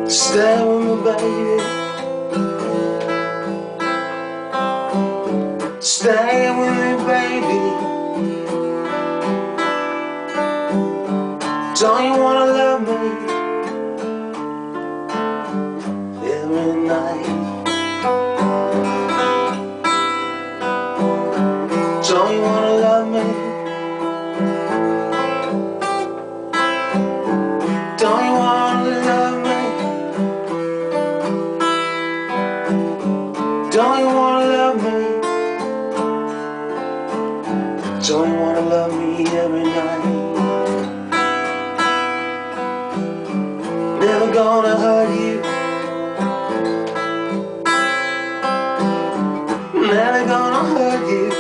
Stay with me, baby. Stay with me, baby. Don't you wanna love me every night? Don't you wanna love me? Don't you wanna love me? Don't you wanna love me? Don't you wanna love me every night? Never gonna hurt you. Never gonna hurt you.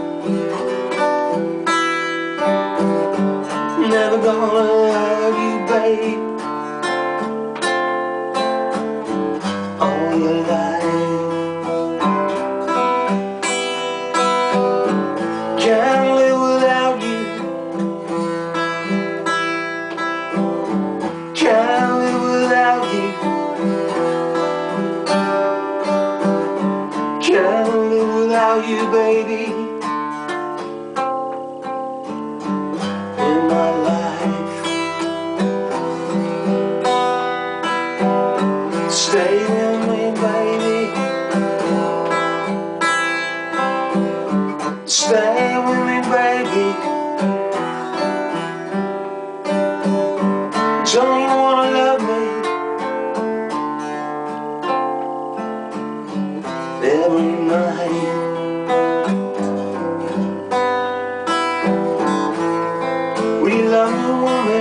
Never gonna hurt you, babe. All your life. Can't live without you. Can't live without you. Can't live without you, baby. In my life. Stay with me, baby. Stay with me, baby. Don't you wanna love me every night? Will you love me, woman?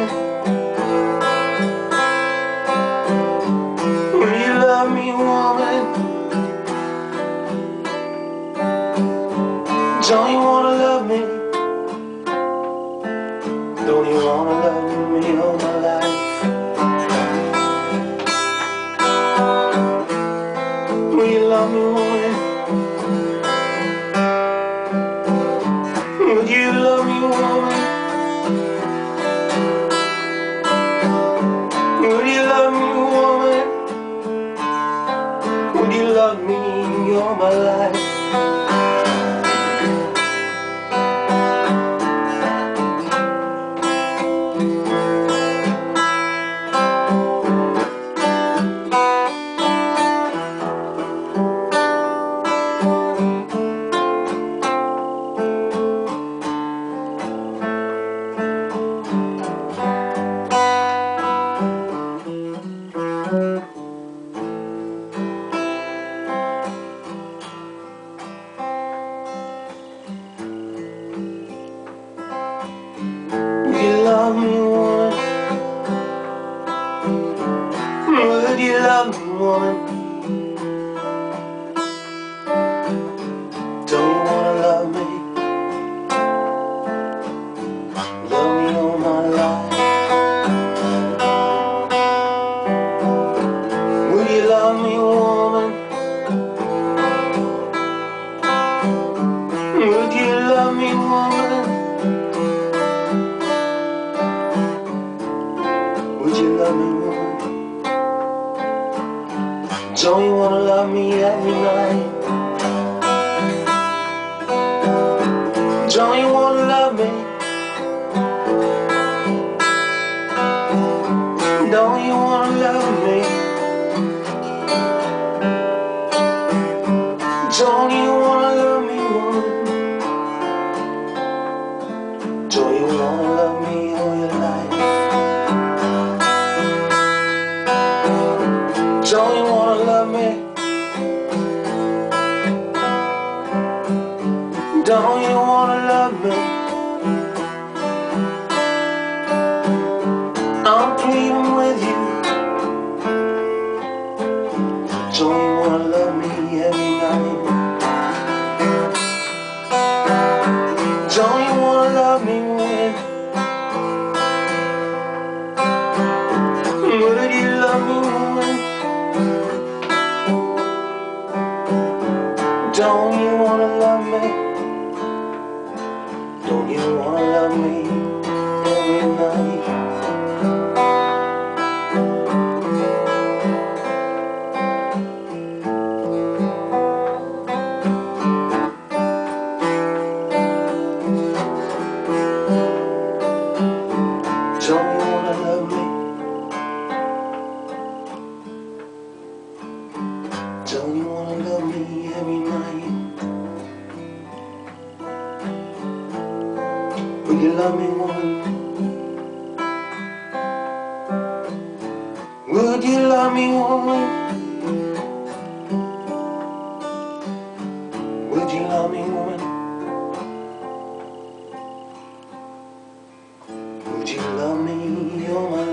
Will you love me, woman? Don't you wanna love me? Don't you wanna love me all my life? Will you love me, woman? Would you love me, woman? Would you love me, woman? Would you love me all my life? Would you love me, woman? Would you love me, woman? Don't you wanna love me? Love me all my life. Would you love me, woman? Would you love me, woman? Would you love me, woman? Don't you wanna love me every night? Don't you wanna love me? Don't you wanna love me? Don't you wanna love me, woman? Don't you wanna love me all your life? Don't you wanna love me? Don't you wanna love me? I'm pleading with you. Don't you wanna love me every night? Don't you wanna love me, woman? Would you love me, woman? Don't you wanna love me? Don't you wanna love me every night? love me, woman? Would you love me, woman? Would you love me, woman? Would you love me? You're my